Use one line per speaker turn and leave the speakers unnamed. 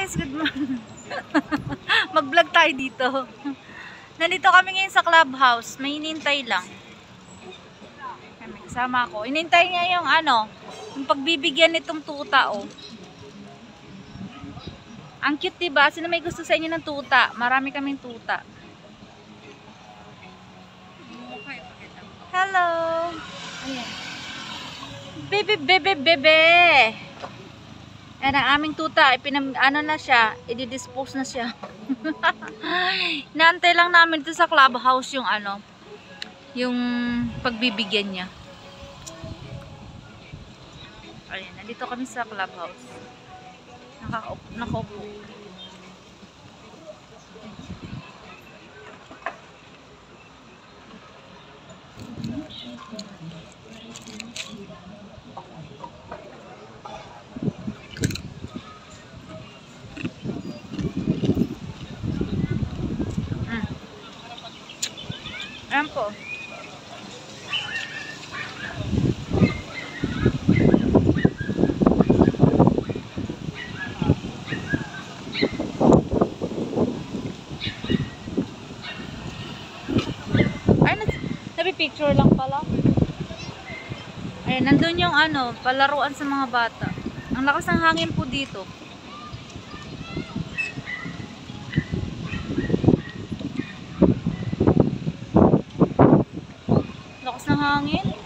guys, good morning. Mag-vlog tayo dito. Nandito kami ngayon sa Clubhouse. May inintay lang. May kasama ako. Inintay niya yung yung pagbibigyan nitong tuta, oh. Ang cute, diba? Sino may gusto sa inyo ng tuta? Marami kaming tuta. Hello. Ayan. Bebe, bebe, bebe. Ayan ang aming tuta. Na siya. I-dispose na siya. Naantay lang namin dito sa Clubhouse yung yung pagbibigyan niya. Ayan. Nandito kami sa Clubhouse. Nakaupo. Ayan po. Ay, nabi-picture lang pala. Ayan, nandun yung palaruan sa mga bata. Ang lakas ng hangin po dito. Lakas ng hangin.